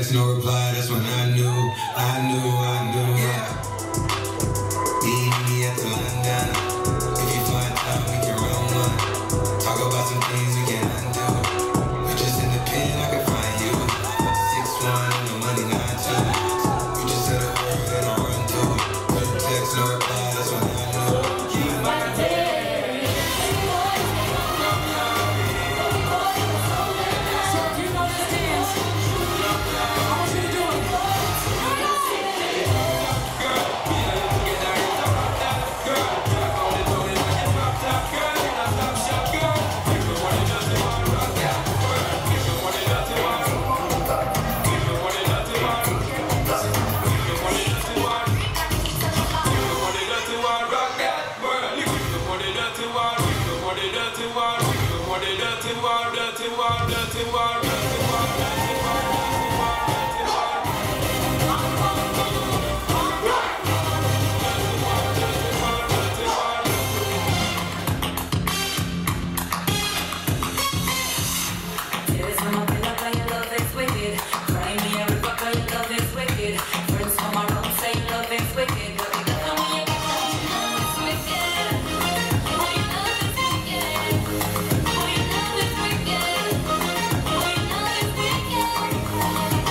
text, no reply, that's when I knew, yeah. Meet me at the London. If you find time, we can run one. Talk about some things we can undo. We just in the pen, I can find you. 6'1", no money, 9'2". You just said a word and I run through it. No text, no reply, that's when I knew.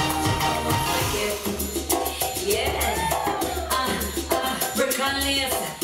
Yes.